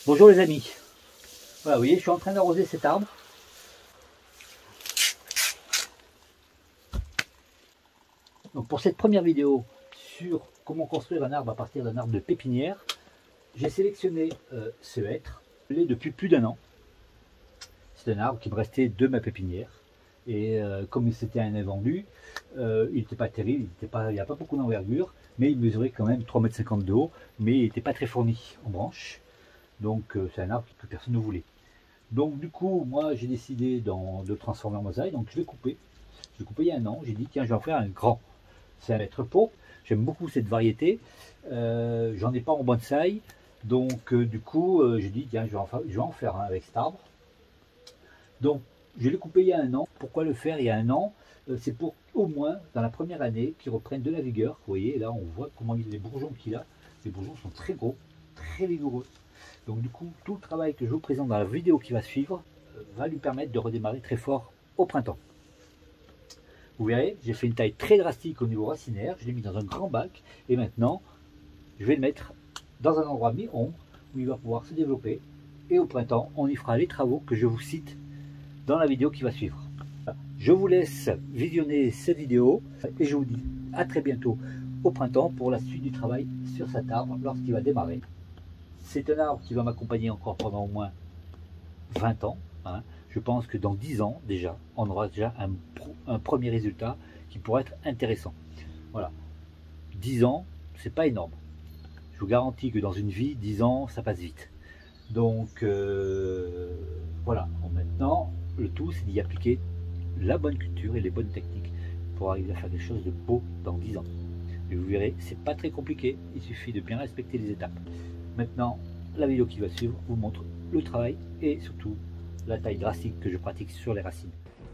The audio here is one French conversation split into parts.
Bonjour les amis. Voilà, vous voyez, je suis en train d'arroser cet arbre. Donc pour cette première vidéo sur comment construire un arbre à partir d'un arbre de pépinière, j'ai sélectionné ce hêtre. Je l'ai depuis plus d'un an. C'est un arbre qui me restait de ma pépinière. Et comme c'était un invendu, il n'était pas terrible, il n'y a pas beaucoup d'envergure, mais il mesurait quand même 3,50 m de haut, mais il n'était pas très fourni en branches. Donc c'est un arbre que personne ne voulait. Donc du coup, moi j'ai décidé de le transformer en mosaïque, donc je l'ai coupé. Je l'ai coupé il y a un an, j'ai dit tiens je vais en faire un grand. C'est un hêtre pourpre, j'aime beaucoup cette variété. J'en ai pas en bonsaï, donc du coup j'ai dit tiens je vais en faire un avec cet arbre. Donc je l'ai coupé il y a un an. Pourquoi le faire il y a un an? C'est pour au moins dans la première année qu'il reprenne de la vigueur. Vous voyez là on voit comment les bourgeons qu'il a. Les bourgeons sont très gros, très vigoureux. Donc du coup, tout le travail que je vous présente dans la vidéo qui va suivre va lui permettre de redémarrer très fort au printemps. Vous verrez, j'ai fait une taille très drastique au niveau racinaire, je l'ai mis dans un grand bac et maintenant, je vais le mettre dans un endroit mi-ombre où il va pouvoir se développer et au printemps, on y fera les travaux que je vous cite dans la vidéo qui va suivre. Je vous laisse visionner cette vidéo et je vous dis à très bientôt au printemps pour la suite du travail sur cet arbre lorsqu'il va démarrer. C'est un arbre qui va m'accompagner encore pendant au moins 20 ans. Hein. Je pense que dans 10 ans déjà, on aura déjà un premier résultat qui pourrait être intéressant. Voilà. 10 ans, c'est pas énorme. Je vous garantis que dans une vie, 10 ans, ça passe vite. Donc voilà. Bon, maintenant, le tout, c'est d'y appliquer la bonne culture et les bonnes techniques pour arriver à faire quelque chose de beau dans 10 ans. Et vous verrez, c'est pas très compliqué. Il suffit de bien respecter les étapes. Maintenant, la vidéo qui va suivre vous montre le travail et surtout la taille drastique que je pratique sur les racines.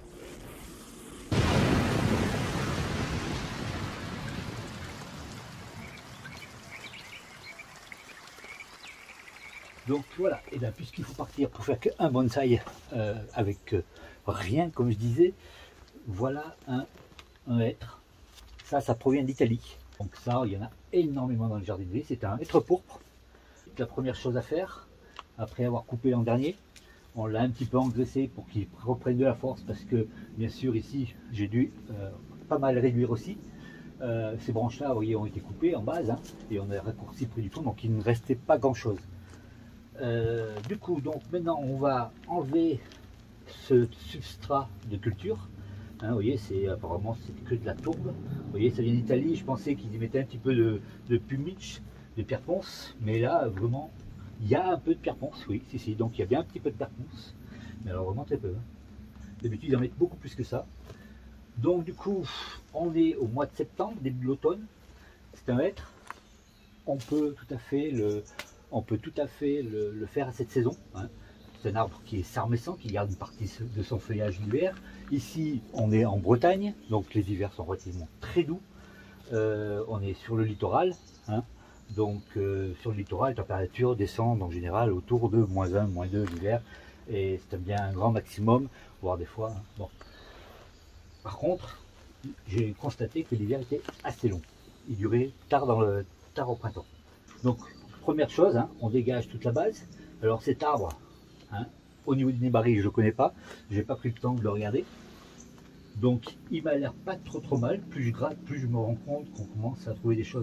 Donc voilà, et bien puisqu'il faut partir pour faire qu'un bonsaï avec rien, comme je disais, voilà un hêtre. Ça provient d'Italie. Donc ça, il y en a énormément dans le jardinerie. C'est un hêtre pourpre. La première chose à faire, après avoir coupé l'an dernier, on l'a un petit peu engraissé pour qu'il reprenne de la force parce que bien sûr ici j'ai dû pas mal réduire aussi. Ces branches là vous voyez ont été coupées en base hein, et on a raccourci près du tronc donc il ne restait pas grand chose. Du coup donc maintenant on va enlever ce substrat de culture. Hein, vous voyez, apparemment c'est que de la tourbe. Vous voyez, ça vient d'Italie. Je pensais qu'ils y mettaient un petit peu de pumice, de pierre ponce, mais là vraiment il y a un peu de pierre ponce, oui, si, donc il y a bien un petit peu de pierre ponce, mais alors vraiment très peu. Hein. D'habitude ils en mettent beaucoup plus que ça. Donc du coup, on est au mois de septembre, début de l'automne. C'est un hêtre. On peut tout à fait le faire à cette saison. Hein. C'est un arbre qui est sarmescent, qui garde une partie de son feuillage l'hiver. Ici, on est en Bretagne, donc les hivers sont relativement très doux. On est sur le littoral, hein. Donc sur le littoral, la température descend en général autour de -1, -2 l'hiver. Et c'est bien un grand maximum, voire des fois. Hein. Bon. Par contre, j'ai constaté que l'hiver était assez long. Il durait tard au printemps. Donc, première chose, hein, on dégage toute la base. Alors cet arbre, hein, au niveau du nébari, je ne le connais pas. Je n'ai pas pris le temps de le regarder. Donc il m'a l'air pas trop mal. Plus je gratte, plus je me rends compte qu'on commence à trouver des choses.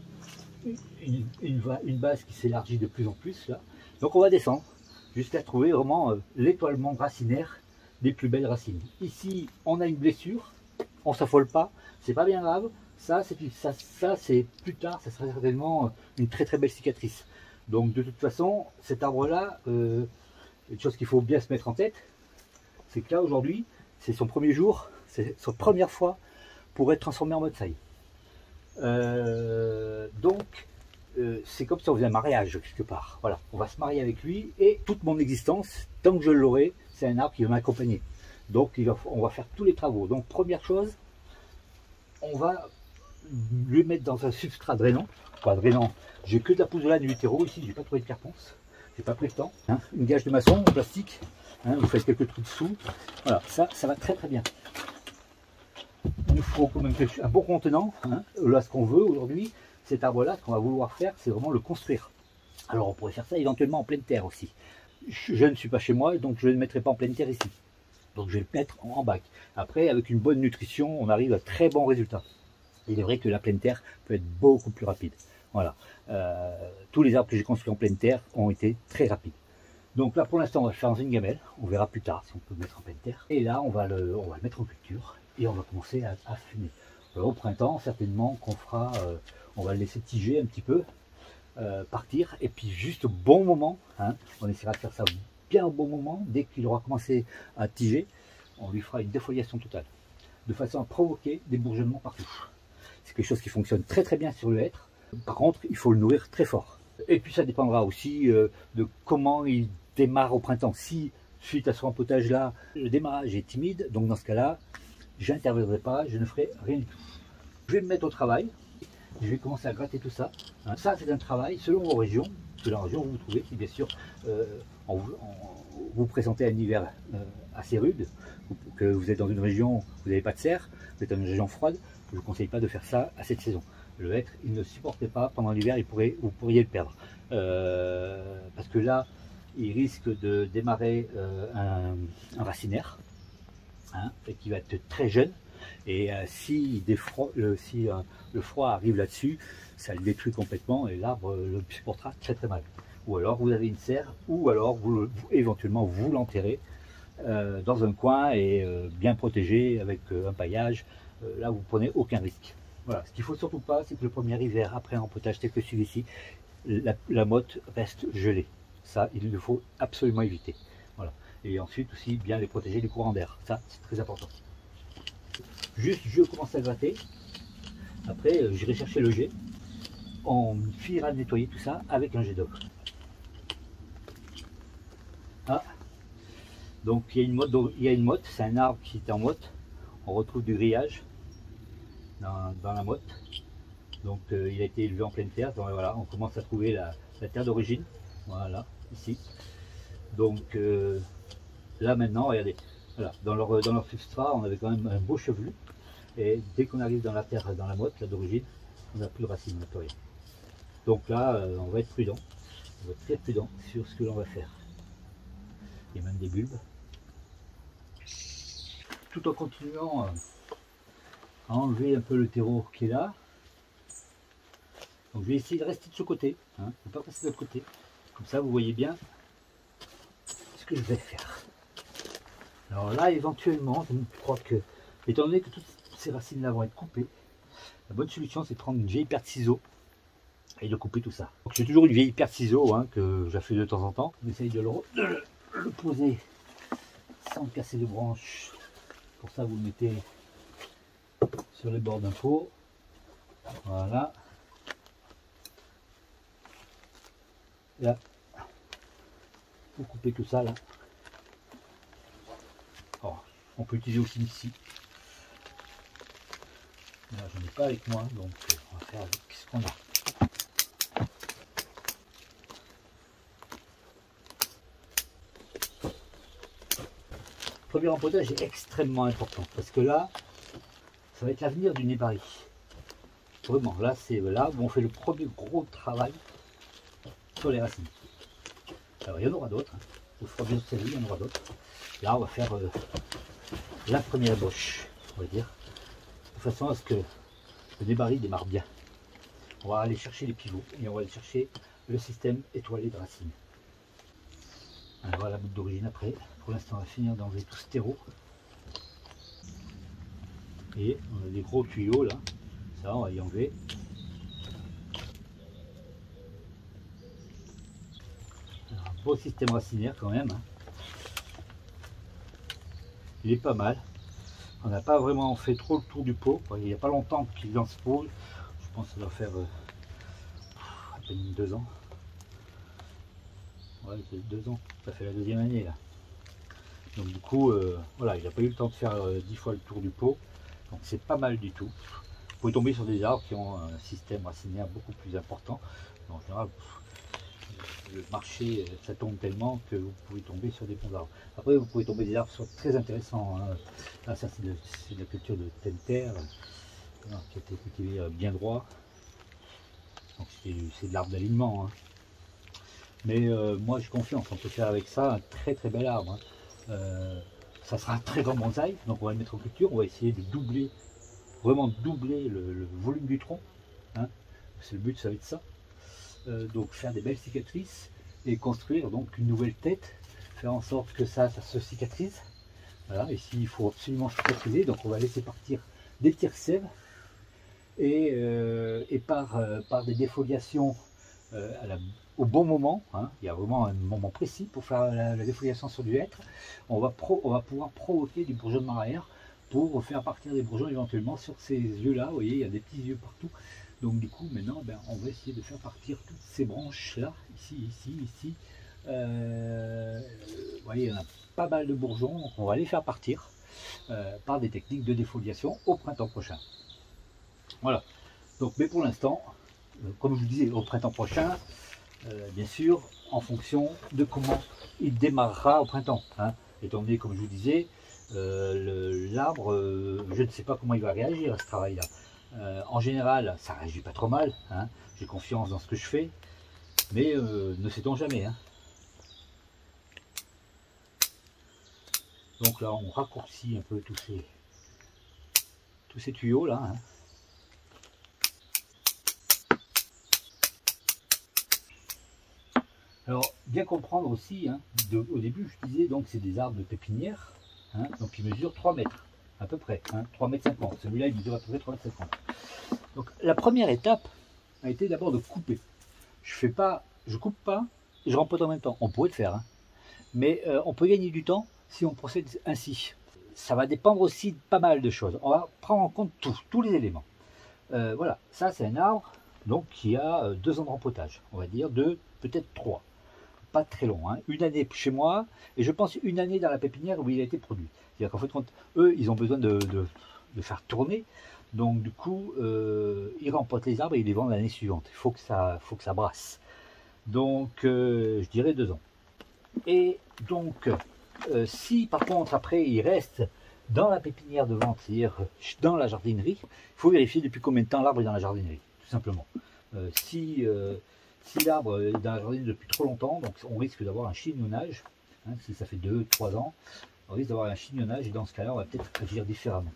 Une base qui s'élargit de plus en plus là. Donc on va descendre jusqu'à trouver vraiment l'étoilement racinaire des plus belles racines. Ici on a une blessure, on s'affole pas, c'est pas bien grave. Ça c'est plus tard, ça sera certainement une très belle cicatrice. Donc de toute façon, cet arbre là, une chose qu'il faut bien se mettre en tête, c'est que là aujourd'hui, c'est son premier jour, c'est sa première fois pour être transformé en bonsaï. Donc c'est comme si on faisait un mariage quelque part. Voilà, on va se marier avec lui et toute mon existence, tant que je l'aurai, c'est un arbre qui va m'accompagner. Donc on va faire tous les travaux. Donc première chose, on va lui mettre dans un substrat drainant. Pas drainant, j'ai que de la pouzzolane du terreau ici, j'ai pas trouvé de pierre ponce, j'ai pas pris le temps. Hein. Une gage de maçon en plastique, hein, vous faites quelques trous dessous. Voilà, ça va très bien. Il nous faut quand même un bon contenant. Hein. Là, ce qu'on veut aujourd'hui, cet arbre-là, ce qu'on va vouloir faire, c'est vraiment le construire. Alors on pourrait faire ça éventuellement en pleine terre aussi. Je ne suis pas chez moi, donc je ne le mettrai pas en pleine terre ici. Donc je vais le mettre en bac. Après, avec une bonne nutrition, on arrive à très bons résultats. Il est vrai que la pleine terre peut être beaucoup plus rapide. Voilà. Tous les arbres que j'ai construits en pleine terre ont été très rapides. Donc là, pour l'instant, on va le faire dans une gamelle. On verra plus tard si on peut le mettre en pleine terre. Et là, on va le mettre en culture et on va commencer à fumer. Au printemps, certainement qu'on fera, on va le laisser tiger un petit peu, partir. Et puis juste au bon moment, hein, on essaiera de faire ça bien au bon moment. Dès qu'il aura commencé à tiger, on lui fera une défoliation totale, de façon à provoquer des bourgeonnements partout. C'est quelque chose qui fonctionne très très bien sur le hêtre. Par contre, il faut le nourrir très fort. Et puis ça dépendra aussi de comment il démarre au printemps. Si suite à ce rempotage là, le démarrage est timide, donc dans ce cas-là, je n'interviendrai pas, je ne ferai rien du tout. Je vais me mettre au travail, je vais commencer à gratter tout ça. Ça c'est un travail selon vos régions, selon la région où vous vous trouvez, si bien sûr vous présentez un hiver assez rude, que vous êtes dans une région où vous n'avez pas de serre, vous êtes dans une région froide, je ne vous conseille pas de faire ça à cette saison. Le hêtre, il ne supportait pas pendant l'hiver, vous pourriez le perdre. Parce que là, il risque de démarrer un racinaire, hein, et qui va être très jeune. Et si le froid arrive là-dessus, ça le détruit complètement et l'arbre le supportera très très mal. Ou alors vous avez une serre, ou alors éventuellement vous l'enterrez dans un coin et bien protégé avec un paillage. Là vous prenez aucun risque. Voilà. Ce qu'il ne faut surtout pas, c'est que le premier hiver après un rempotage tel que celui-ci, la motte reste gelée. Ça, il le faut absolument éviter. Voilà. Et ensuite aussi bien les protéger du courant d'air. Ça, c'est très important. Juste, je commence à gratter. Après, j'irai chercher le jet. On finira de nettoyer tout ça avec un jet d'eau. Ah. Donc il y a une motte, c'est un arbre qui est en motte. On retrouve du grillage dans la motte. Donc il a été élevé en pleine terre. Donc voilà, on commence à trouver la terre d'origine. Voilà, ici. Donc là maintenant, regardez, voilà, dans leur substrat, on avait quand même un beau chevelu. Et dès qu'on arrive dans la terre, dans la motte, là d'origine, on n'a plus de racines, on n'a plus rien. Donc là, on va être prudent. On va être très prudent sur ce que l'on va faire. Il y a même des bulbes. Tout en continuant à enlever un peu le terreau qui est là. Donc je vais essayer de rester de ce côté, hein, ne pas passer de l'autre côté. Comme ça vous voyez bien ce que je vais faire. Alors là éventuellement, je crois que, étant donné que toutes ces racines là vont être coupées, la bonne solution c'est de prendre une vieille paire de ciseaux et de couper tout ça. J'ai toujours une vieille paire de ciseaux, hein, que j'affûte de temps en temps. On essaye de le poser sans casser les branches. Pour ça vous le mettez sur les bords d'un pot. Voilà. Là, vous coupez tout ça là. Alors, on peut utiliser aussi ici. Là, j'en ai pas avec moi, donc on va faire avec ce qu'on a. Le premier rempotage est extrêmement important parce que là, ça va être l'avenir du nébari. Vraiment, là, c'est là où on fait le premier gros travail sur les racines. Alors, il y en aura d'autres. Au fur et à mesure de cette vie, il y en aura d'autres. Là, on va faire la première ébauche, on va dire, de façon à ce que le nébari démarre bien. On va aller chercher les pivots et on va aller chercher le système étoilé de racines. Alors, voilà la bout d'origine après. Pour l'instant, on va finir d'enlever tout ce terreau. Et on a des gros tuyaux là. Ça, on va y enlever. Alors, un beau système racinaire quand même. Hein. Il est pas mal. On n'a pas vraiment fait trop le tour du pot. Il n'y a pas longtemps qu'il lance pot. Je pense que ça doit faire à peine 2 ans. Ouais, c'est 2 ans. Ça fait la deuxième année là. Donc du coup, voilà, il n'a pas eu le temps de faire 10 fois le tour du pot. Donc c'est pas mal du tout. Vous pouvez tomber sur des arbres qui ont un système racinaire beaucoup plus important. En général, le marché, ça tombe tellement que vous pouvez tomber sur des bons arbres. Après, vous pouvez tomber des arbres qui sont très intéressants. Hein. Là, ça c'est de la culture de pleine terre, qui a été cultivé bien droit. Donc c'est de l'arbre d'alignement. Hein. Mais moi j'ai confiance, on peut faire avec ça un très très bel arbre. Hein. Ça sera un très grand bonsaï, donc on va le mettre en culture, on va essayer de doubler, vraiment doubler le volume du tronc. Hein. C'est le but, ça va être ça. Donc faire des belles cicatrices et construire donc une nouvelle tête, faire en sorte que ça se cicatrise. Voilà, ici il faut absolument cicatriser, donc on va laisser partir des petits sèves et par des défoliations au bon moment, hein, il y a vraiment un moment précis pour faire la défoliation sur du hêtre, on va pouvoir provoquer du bourgeonnement arrière pour faire partir des bourgeons éventuellement sur ces yeux-là. Vous voyez, il y a des petits yeux partout. Donc du coup, maintenant, on va essayer de faire partir toutes ces branches-là, ici. Vous voyez, il y en a pas mal de bourgeons, donc on va les faire partir par des techniques de défoliation au printemps prochain. Voilà. Donc, mais pour l'instant, comme je vous disais, au printemps prochain, bien sûr, en fonction de comment il démarrera au printemps. Hein. Étant donné, comme je vous disais, l'arbre, je ne sais pas comment il va réagir à ce travail-là. En général, ça ne réagit pas trop mal. Hein. J'ai confiance dans ce que je fais, mais ne sait-on jamais. Hein. Donc là, on raccourcit un peu tous ces tuyaux là. Hein. Alors, bien comprendre aussi, hein, au début, je disais, donc c'est des arbres de pépinière, hein, donc ils mesurent 3 mètres, à peu près, hein, 3 mètres 50. Celui-là, il mesure à peu près 3 mètres 50. Donc, la première étape a été d'abord de couper. Je coupe pas et je rempote en même temps. On pourrait le faire, hein, mais on peut gagner du temps si on procède ainsi. Ça va dépendre aussi de pas mal de choses. On va prendre en compte tous les éléments. Voilà, ça c'est un arbre donc, qui a 2 ans de rempotage, on va dire, peut-être 3. Pas très long, hein. Une année chez moi, et je pense une année dans la pépinière où il a été produit. C'est-à-dire qu'en fait, eux, ils ont besoin de faire tourner, donc du coup, ils rempotent les arbres et ils les vendent l'année suivante. Il faut que ça brasse. Donc, je dirais 2 ans. Et donc, si par contre, après, il reste dans la pépinière de vente, c'est-à-dire dans la jardinerie, il faut vérifier depuis combien de temps l'arbre est dans la jardinerie, tout simplement. Si l'arbre est dans la jardinerie depuis trop longtemps, donc on risque d'avoir un chignonnage. Hein, si ça fait 2-3 ans, on risque d'avoir un chignonnage et dans ce cas-là, on va peut-être agir différemment.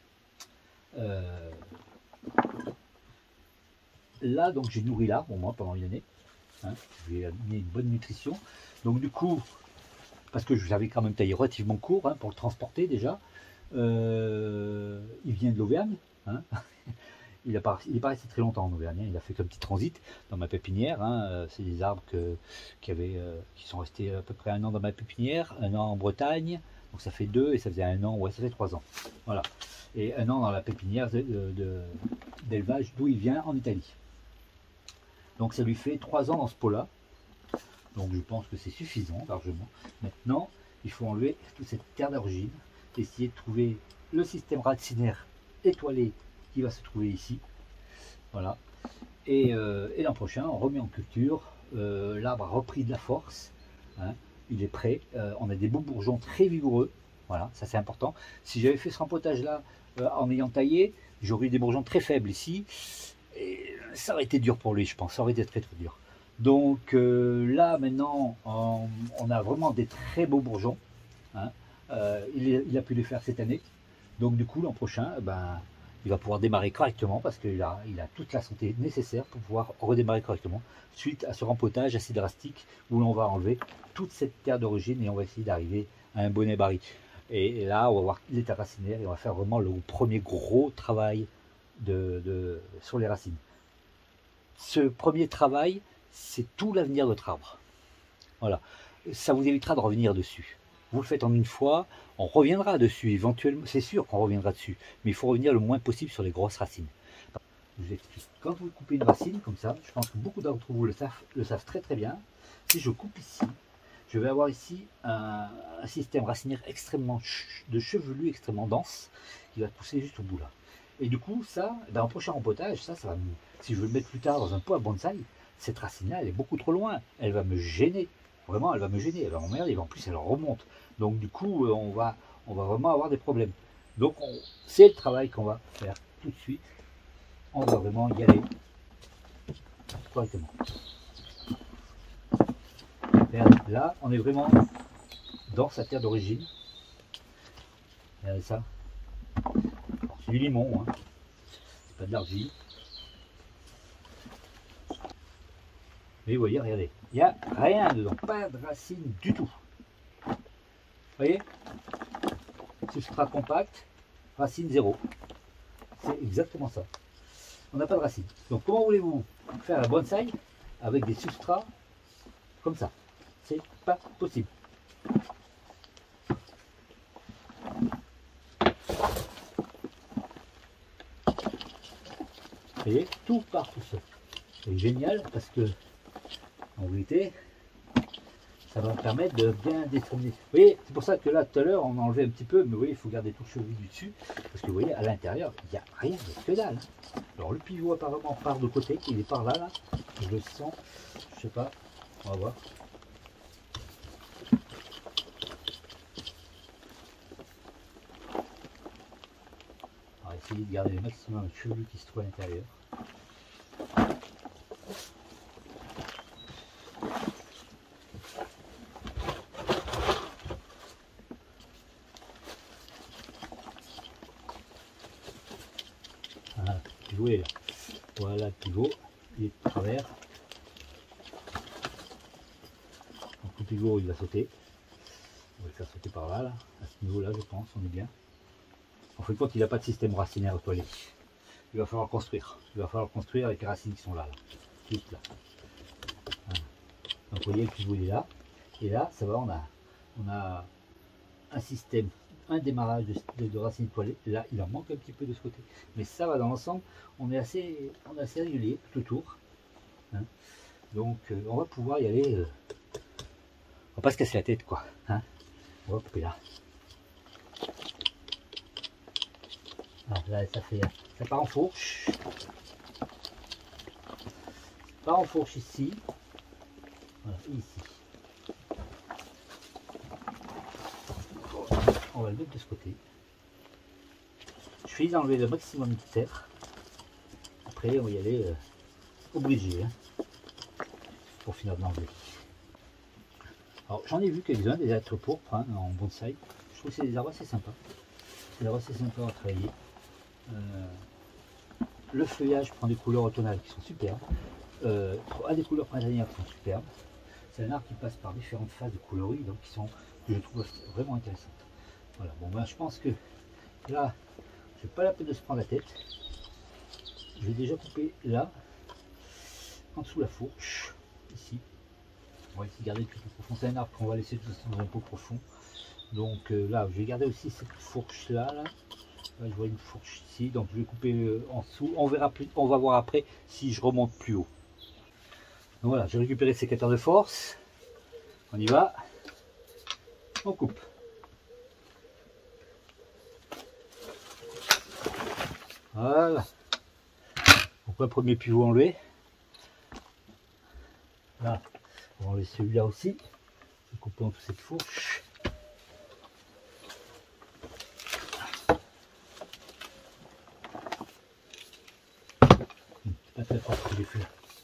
Là, donc j'ai nourri l'arbre, moi, pendant une année. Hein, je lui ai amené une bonne nutrition. Donc du coup, parce que j'avais quand même taillé relativement court hein, pour le transporter déjà. Il vient de l'Auvergne. Hein. Il n'est pas resté très longtemps en Auvergne. Hein. Il a fait qu'un petit transit dans ma pépinière. Hein. C'est des arbres qui sont restés à peu près 1 an dans ma pépinière, 1 an en Bretagne. Donc ça fait 2 et ça faisait 1 an, ouais, ça fait 3 ans. Voilà. Et 1 an dans la pépinière d'élevage d'où il vient en Italie. Donc ça lui fait 3 ans dans ce pot-là. Donc je pense que c'est suffisant largement. Maintenant, il faut enlever toute cette terre d'origine, essayer de trouver le système racinaire étoilé qui va se trouver ici. Voilà. Et l'an prochain, on remet en culture. L'arbre a repris de la force. Hein, il est prêt. On a des beaux bourgeons très vigoureux. Voilà, ça c'est important. Si j'avais fait ce rempotage là en ayant taillé, j'aurais eu des bourgeons très faibles ici. Et ça aurait été dur pour lui, je pense. Ça aurait été très très dur. Donc là maintenant on a vraiment des très beaux bourgeons. Hein. Il a pu les faire cette année. Donc du coup l'an prochain, il va pouvoir démarrer correctement parce qu'il a toute la santé nécessaire pour pouvoir redémarrer correctement suite à ce rempotage assez drastique où l'on va enlever toute cette terre d'origine et on va essayer d'arriver à un bonnet baril. Et là on va voir l'état racinaire et on va faire vraiment le premier gros travail sur les racines. Ce premier travail, c'est tout l'avenir de votre arbre. Voilà. Ça vous évitera de revenir dessus. Vous le faites en une fois, on reviendra dessus, éventuellement, c'est sûr qu'on reviendra dessus, mais il faut revenir le moins possible sur les grosses racines. Je vous explique. Quand vous coupez une racine comme ça, je pense que beaucoup d'entre vous le savent très très bien. Si je coupe ici, je vais avoir ici un système racinaire extrêmement chevelu, extrêmement dense, qui va pousser juste au bout là. Et du coup, ça, dans le prochain rempotage, ça va si je veux le mettre plus tard dans un pot à bonsaï, cette racine-là, elle est beaucoup trop loin. Elle va me gêner. Vraiment, elle va me gêner. Elle va m'emmerder. En plus, elle remonte. Donc, du coup, on va vraiment avoir des problèmes. Donc, c'est le travail qu'on va faire tout de suite. On va vraiment y aller correctement. Regardez, là, on est vraiment dans sa terre d'origine. Regardez ça. C'est du limon, hein. C'est pas de l'argile. Mais vous voyez, regardez, il n'y a rien dedans, pas de racines du tout. Vous voyez? Substrat compact, racine zéro. C'est exactement ça. On n'a pas de racines. Donc comment voulez-vous faire la bonsaï avec des substrats comme ça? C'est pas possible. Vous voyez, tout part tout seul. C'est génial parce que en vérité, ça va me permettre de bien déterminer. Vous voyez, c'est pour ça que là, tout à l'heure, on a enlevé un petit peu, mais vous voyez, il faut garder tout le chevelu du dessus, parce que vous voyez, à l'intérieur, il n'y a rien de que dalle. Alors, le pivot, apparemment, part de côté, il est par là, là. Je le sens, je sais pas, on va voir. On va essayer de garder le maximum de chevelu qui se trouve à l'intérieur. Voilà, le pivot est là. Voilà le pivot, il est de travers. Donc le pivot il va sauter. On va le faire sauter par là, là. À ce niveau là je pense, on est bien. En fait compte il n'a pas de système racinaire étoilé. Il va falloir construire. Il va falloir construire avec les racines qui sont là, là. Juste là. Voilà. Donc vous voyez le pivot il est là. Et là ça va, on a un système, un démarrage de racines étoilées. Là il en manque un petit peu de ce côté. Mais ça va dans l'ensemble, on est assez régulier tout autour. Hein. Donc on va pouvoir y aller. On va pas se casser la tête quoi. Hein. On va couper là. Alors là ça part en fourche. Ça part en fourche ici. Voilà, ici. On va le mettre de ce côté. Je vais enlever le maximum de terre. Après on va y aller obligé hein, pour finir de l'enlever. Alors j'en ai vu quelques-uns des êtres pourpres hein, en bonsaï. Je trouve que c'est des arbres assez sympas. C'est des arbres assez sympas à travailler. Le feuillage prend des couleurs automnales qui sont superbes. A des couleurs printanières qui sont superbes. C'est un arbre qui passe par différentes phases de coloris, donc qui sont, que je trouve vraiment intéressantes. Voilà, bon ben je pense que là, j'ai pas la peine de se prendre la tête. Je vais déjà couper là, en dessous la fourche, ici. On va essayer de garder le plus profond. C'est un arbre qu'on va laisser dans un pot profond. Donc là, je vais garder aussi cette fourche là. Là, je vois une fourche ici, donc je vais couper en dessous. On verra plus, on va voir après si je remonte plus haut. Donc voilà, j'ai récupéré le sécateur de force. On y va. On coupe. Voilà. Donc le premier pivot enlevé. Là, on va enlever celui-là aussi. Je vais couper en toute cette fourche. C'est pas très fort ce que j'ai fait.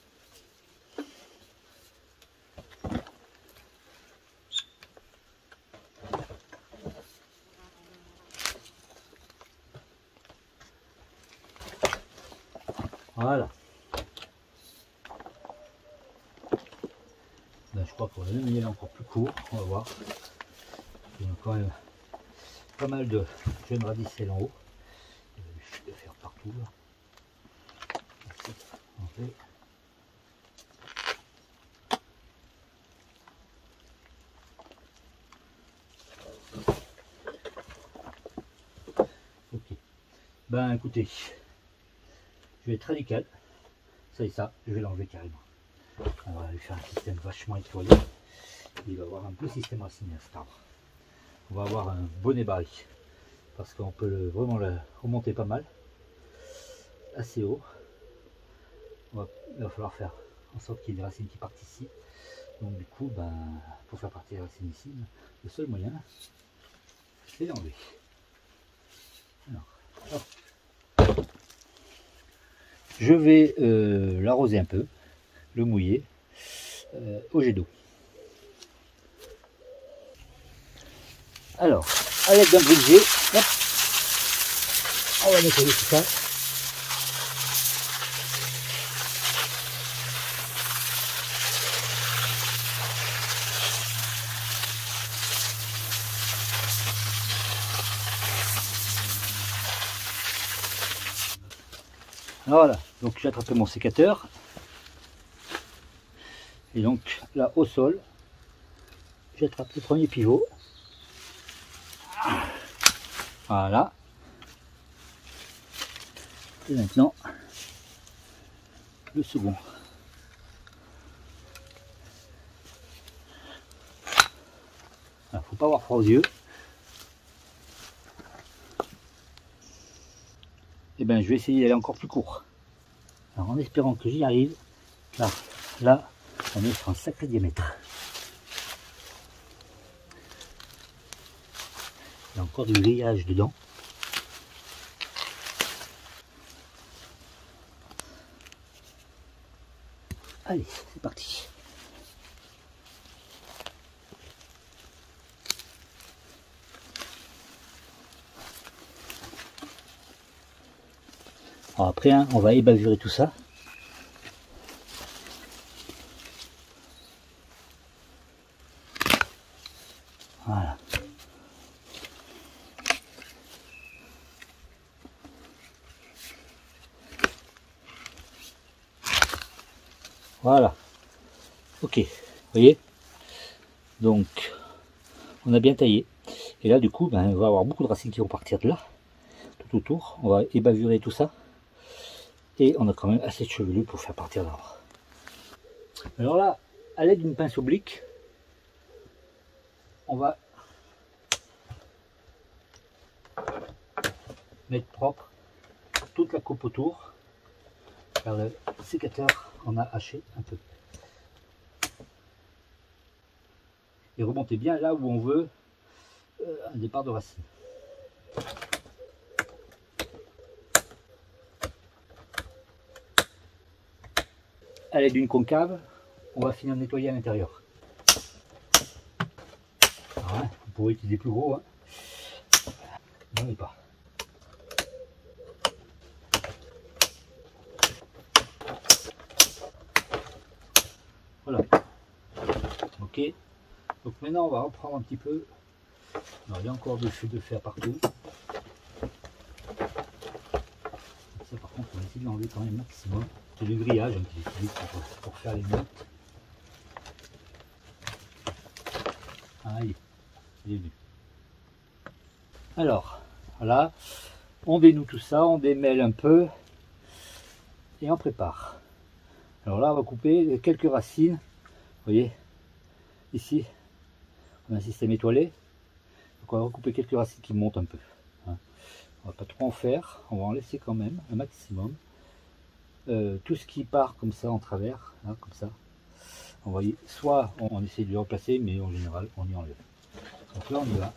Voilà. Ben, je crois qu'on va même y aller encore plus court. On va voir. Il y a quand même pas mal de jeunes radicelles en haut. Je vais faire partout là. Ok. Ben écoutez, je vais être radical. Ça et ça, je vais l'enlever carrément. On va lui faire un système vachement étoilé. Il va avoir un beau système racinaire cet arbre. On va avoir un bonnet barré. Parce qu'on peut vraiment le remonter pas mal. Assez haut. Il va falloir faire en sorte qu'il y ait des racines qui partent ici. Donc du coup, ben, pour faire partir les racines ici, le seul moyen, c'est d'enlever. Alors, je vais l'arroser un peu, le mouiller au jet d'eau. Alors, à l'aide d'un brisé, hop, on va nettoyer tout ça. Voilà, donc j'ai attrapé mon sécateur. Et donc là au sol, j'attrape le premier pivot. Voilà. Et maintenant le second. Alors, faut pas avoir froid aux yeux. Et ben je vais essayer d'aller encore plus court. Alors en espérant que j'y arrive. Là, on est sur un sacré diamètre. Il y a encore du grillage dedans. Allez, c'est parti. Alors après, hein, on va ébavurer tout ça. Voilà. Voilà. Ok, vous voyez. Donc, on a bien taillé. Et là, du coup, ben, on va avoir beaucoup de racines qui vont partir de là, tout autour. On va ébavurer tout ça. Et on a quand même assez de chevelus pour faire partir l'arbre. Alors là, à l'aide d'une pince oblique, on va mettre propre toute la coupe autour. Car le sécateur en a haché un peu. Et remonter bien là où on veut un départ de racine. À l'aide d'une concave, on va finir de nettoyer à l'intérieur. Voilà, vous pourrez utiliser plus gros. Hein. Non, mais pas. Voilà. Ok. Donc maintenant, on va reprendre un petit peu. Alors, il y a encore des feux de fer partout. Ça, par contre, on va essayer de l'enlever quand même maximum. C'est du grillage hein, qui est utilisé pour faire les notes. Ah, il est venu. Alors, voilà. On dénoue tout ça, on démêle un peu. Et on prépare. Alors là, on va couper quelques racines. Vous voyez, ici, on a un système étoilé. Donc on va recouper quelques racines qui montent un peu. Hein. On va pas trop en faire, on va en laisser quand même un maximum. Tout ce qui part comme ça en travers, hein, comme ça, on va soit on essaie de le replacer, mais en général on y enlève. Donc là on y va.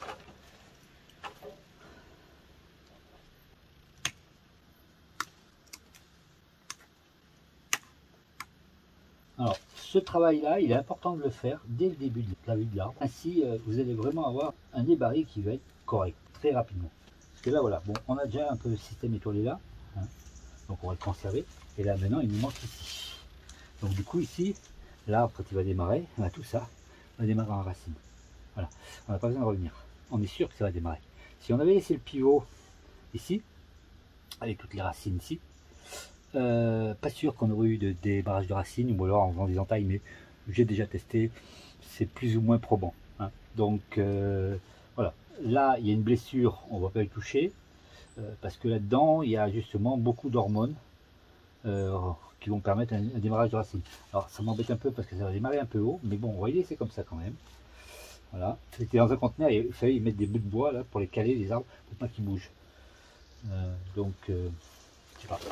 Alors ce travail là, il est important de le faire dès le début de la vie de l'arbre. Ainsi vous allez vraiment avoir un débarré qui va être correct, très rapidement. Parce que là voilà, bon, on a déjà un peu le système étoilé là. Hein. Donc on va le conserver. Et là maintenant il nous manque ici. Donc du coup ici, l'arbre quand il va démarrer, on a tout ça, va démarrer en racine. Voilà, on n'a pas besoin de revenir. On est sûr que ça va démarrer. Si on avait laissé le pivot ici, avec toutes les racines ici, pas sûr qu'on aurait eu des barrages de racines, ou alors en faisant des entailles, mais j'ai déjà testé, c'est plus ou moins probant. Hein. Donc voilà, là il y a une blessure, on ne va pas le toucher, parce que là-dedans il y a justement beaucoup d'hormones qui vont permettre un démarrage de racines. Alors ça m'embête un peu parce que ça va démarrer un peu haut, mais bon, on va y laisser comme ça quand même. Voilà, c'était dans un conteneur, il fallait y mettre des bouts de bois là pour les caler, les arbres, pour pas qu'ils bougent. Donc, je sais pas.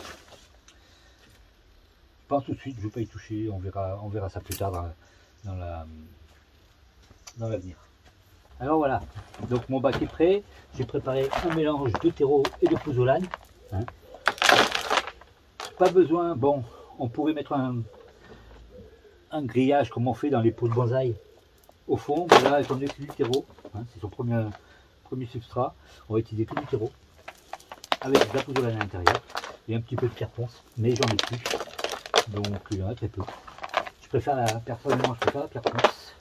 Pas tout de suite, je ne vais pas y toucher, on verra ça plus tard dans l'avenir. Alors voilà, donc mon bac est prêt, j'ai préparé un mélange de terreau et de pouzzolane. Hein. Pas besoin, on pourrait mettre un grillage comme on fait dans les pots de bonsaï. Au fond, ben là, étant donné que c'est du terreau, hein, c'est son premier substrat, on va utiliser que du terreau, avec de la pouzzolane à l'intérieur, et un petit peu de pierre ponce, mais j'en ai plus, donc il y en a très peu. Personnellement, je préfère la pierre ponce.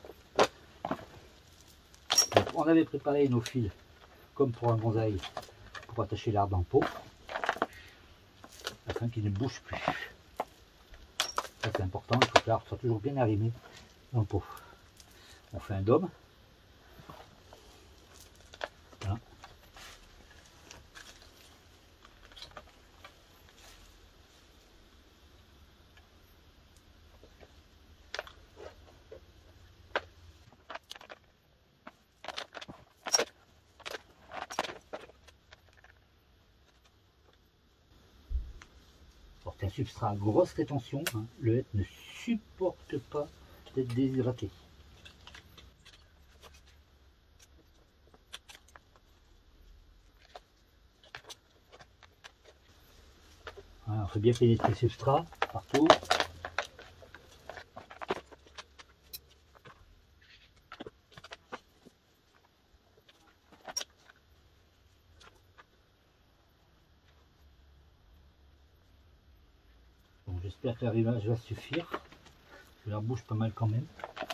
Donc, on avait préparé nos fils, comme pour un bonsaï, pour attacher l'arbre en pot, afin qu'il ne bouge plus. Ça c'est important, il faut que l'arbre soit toujours bien arrimé dans le pot. On fait un dôme. Voilà. C'est un substrat à grosse rétention, hein. Le hêtre ne supporte pas d'être déshydraté. Voilà, on fait bien pénétrer le substrat partout. Bon, j'espère que l'arrimage va suffire. Je la bouge pas mal quand même.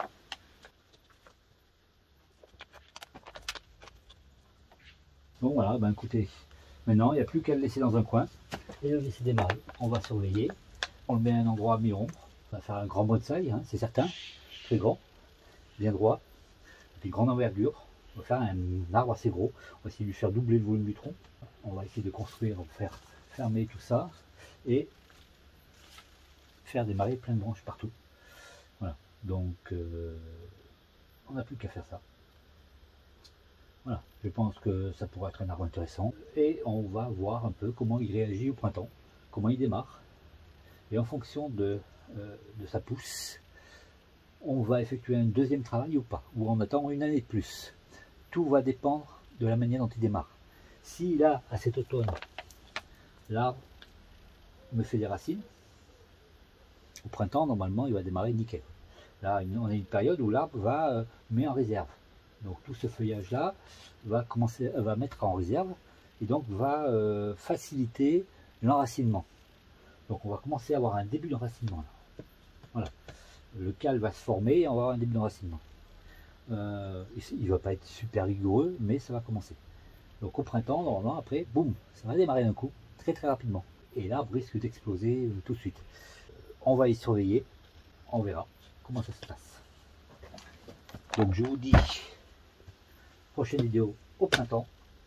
Bon voilà, ben écoutez, maintenant il n'y a plus qu'à le laisser dans un coin et le laisser démarrer. On va surveiller, on le met à un endroit à mi-ombre. On va faire un grand bonsaï, hein, c'est certain, très grand, bien droit, et puis grande envergure. On va faire un arbre assez gros. On va essayer de lui faire doubler le volume du tronc. On va essayer de construire, donc faire fermer tout ça et faire démarrer plein de branches partout. Voilà, donc on n'a plus qu'à faire ça. Voilà, je pense que ça pourrait être un arbre intéressant. Et on va voir un peu comment il réagit au printemps, comment il démarre. Et en fonction de sa pousse, on va effectuer un deuxième travail ou pas, ou on attend une année de plus. Tout va dépendre de la manière dont il démarre. S'il a à cet automne, l'arbre me fait des racines, au printemps, normalement, il va démarrer nickel. Là, on a une période où l'arbre va mettre en réserve. Donc tout ce feuillage-là va mettre en réserve et donc va faciliter l'enracinement. Donc on va commencer à avoir un début d'enracinement. Voilà. Le cal va se former et on va avoir un début d'enracinement. Il ne va pas être super rigoureux, mais ça va commencer. Donc au printemps, normalement, après, boum, ça va démarrer d'un coup, très très rapidement. Et l'arbre risque d'exploser tout de suite. On va y surveiller, on verra comment ça se passe. Donc je vous dis, prochaine vidéo au printemps,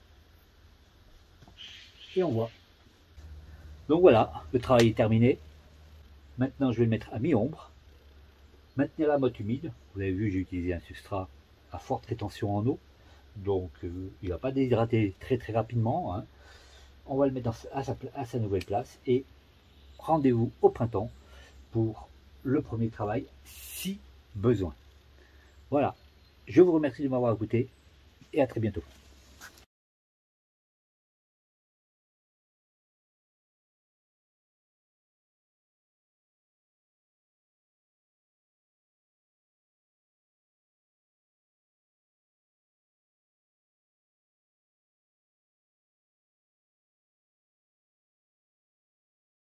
et on voit. Donc voilà, le travail est terminé. Maintenant je vais le mettre à mi-ombre, maintenir la motte humide. Vous avez vu, j'ai utilisé un substrat à forte rétention en eau, donc il ne va pas déshydrater très très rapidement, hein. On va le mettre à sa nouvelle place et rendez-vous au printemps pour le premier travail si besoin. Voilà, je vous remercie de m'avoir écouté et à très bientôt.